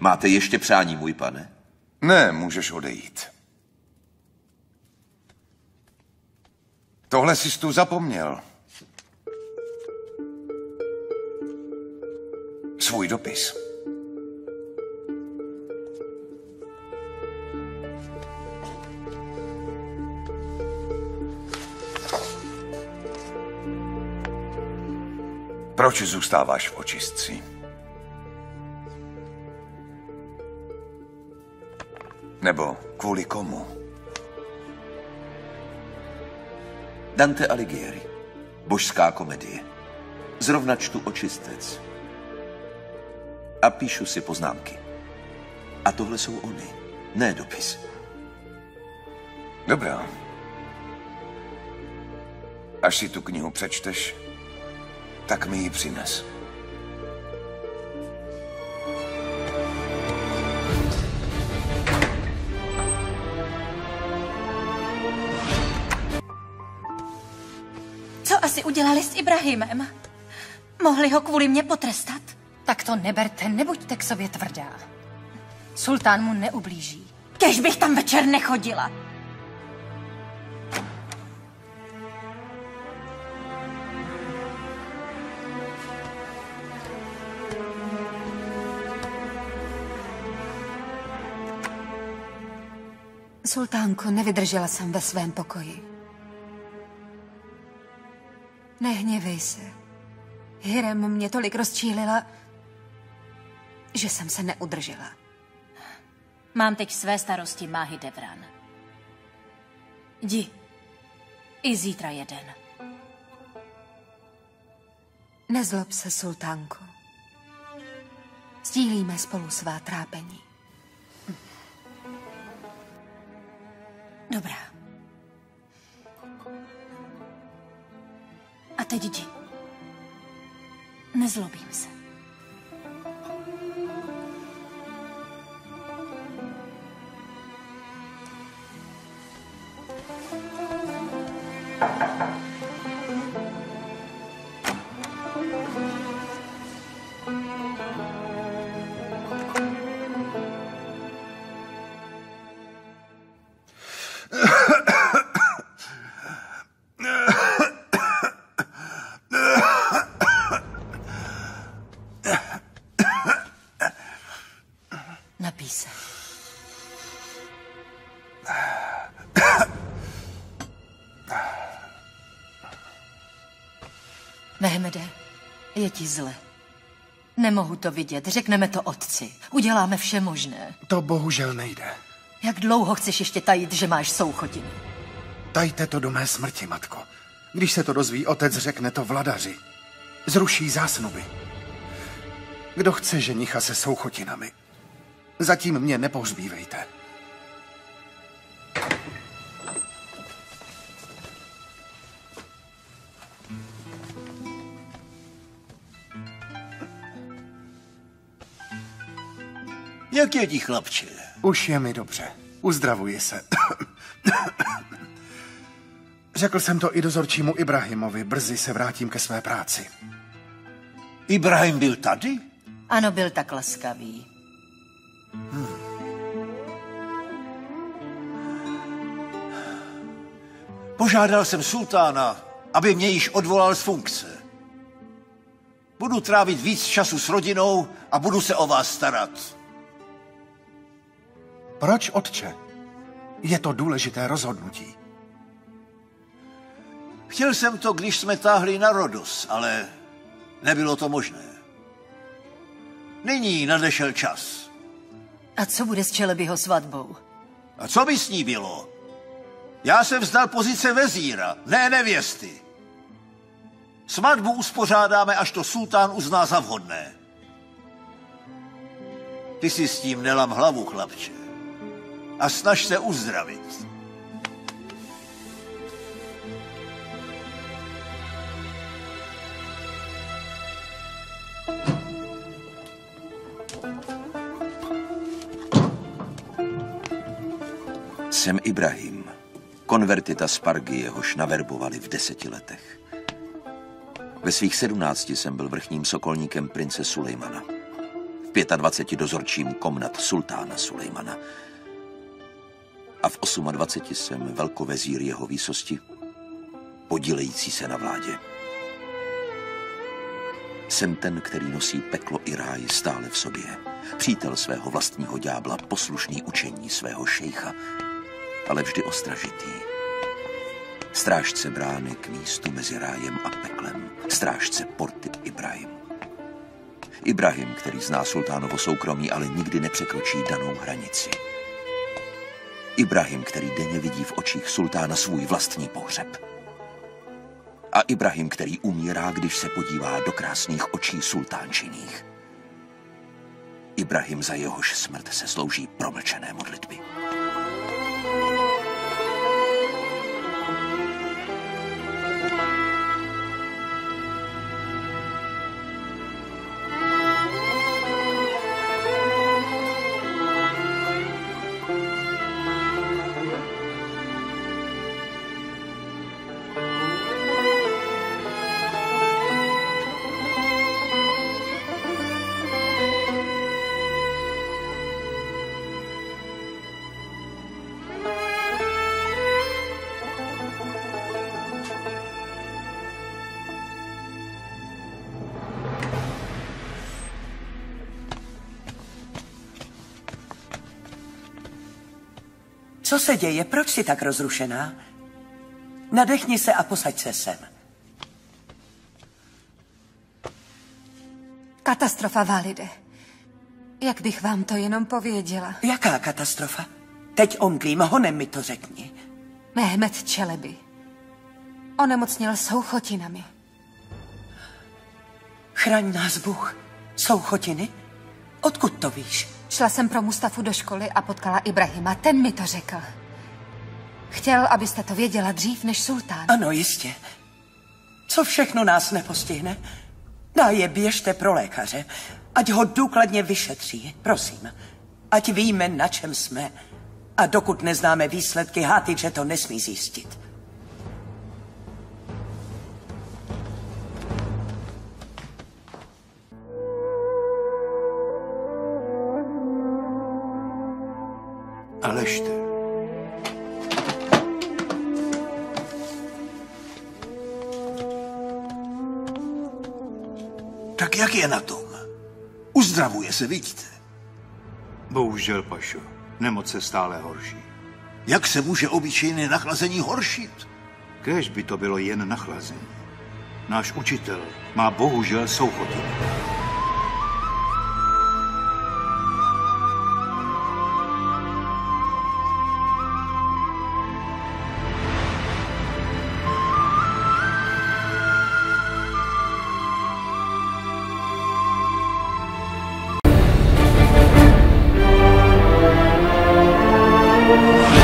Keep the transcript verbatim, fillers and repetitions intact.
Máte ještě přání, můj pane? Ne, můžeš odejít. Tohle jsi tu zapomněl. Svůj dopis. Proč zůstáváš v očistci? Nebo kvůli komu? Dante Alighieri. Božská komedie. Zrovna čtu Očistec. A píšu si poznámky. A tohle jsou ony, ne dopis. Dobrá. Až si tu knihu přečteš, tak mi ji přines. Co asi udělali s Ibrahimem? Mohli ho kvůli mě potrestat? Tak to neberte, nebuďte k sobě tvrdá. Sultán mu neublíží. Kéž bych tam večer nechodila. Sultánko, nevydržela jsem ve svém pokoji. Nehněvej se. Hürrem mě tolik rozčílila, že jsem se neudržela. Mám teď své starosti, Mahidevran. Jdi. I zítra jeden. Nezlob se, sultánko. Sdílíme spolu svá trápení. Dobrá. A teď jdi. Nezlobím se. Napij se. Mehmede, je ti zle. Nemohu to vidět, řekneme to otci. Uděláme vše možné. To bohužel nejde. Jak dlouho chceš ještě tajit, že máš souchotiny? Tajte to do mé smrti, matko. Když se to dozví otec, řekne to vladaři. Zruší zásnuby. Kdo chce ženicha se souchotinami? Zatím mě nepohřbívejte. Jak je ti, chlapče? Už je mi dobře. Uzdravuji se. Řekl jsem to i dozorčímu Ibrahimovi. Brzy se vrátím ke své práci. Ibrahim byl tady? Ano, byl tak laskavý. Hmm. Požádal jsem sultána, aby mě již odvolal z funkce. Budu trávit víc času s rodinou a budu se o vás starat. Proč, otče? Je to důležité rozhodnutí. Chtěl jsem to, když jsme táhli na Rodos, ale nebylo to možné. Nyní nadešel čas. A co bude s Čelebyho svatbou? A co by s ní bylo? Já jsem vzdal pozice vezíra, ne nevěsty. Svatbu uspořádáme, až to sultán uzná za vhodné. Ty si s tím nelam hlavu, chlapče. A snaž se uzdravit. Jsem Ibrahim, konvertita z Pargy, jehož naverbovali v deseti letech. Ve svých sedmnácti jsem byl vrchním sokolníkem prince Sulejmana. v dvaceti pěti dozorčím komnat sultána Sulejmana. A v dvaceti osmi jsem velkovezír jeho výsosti, podílející se na vládě. Jsem ten, který nosí peklo i ráj stále v sobě. Přítel svého vlastního ďábla, poslušný učení svého šejcha, ale vždy ostražitý. Strážce brány k místu mezi rájem a peklem. Strážce porty Ibrahim. Ibrahim, který zná sultánovo soukromí, ale nikdy nepřekročí danou hranici. Ibrahim, který denně vidí v očích sultána svůj vlastní pohřeb. A Ibrahim, který umírá, když se podívá do krásných očí sultánčiných. Ibrahim, za jehož smrt se slouží promlčené modlitby. Co se děje? Proč jsi tak rozrušená? Nadechni se a posaď se sem. Katastrofa, Valide. Jak bych vám to jenom pověděla? Jaká katastrofa? Teď omdlím, honem mi to řekni. Mehmet Čelebi. Onemocněl souchotinami. Chraň nás Bůh. Souchotiny? Odkud to víš? Šla jsem pro Mustafu do školy a potkala Ibrahima. Ten mi to řekl. Chtěl, abyste to věděla dřív než sultán. Ano, jistě. Co všechno nás nepostihne? Dá je běžte pro lékaře, ať ho důkladně vyšetří, prosím. Ať víme, na čem jsme. A dokud neznáme výsledky, Hatice to nesmí zjistit. A ležte. Tak jak je na tom? Uzdravuje se, vidíte? Bohužel, pašo. Nemoc se stále horší. Jak se může obyčejné nachlazení horšit? Kéž by to bylo jen nachlazení. Náš učitel má bohužel souchotiny. Yeah.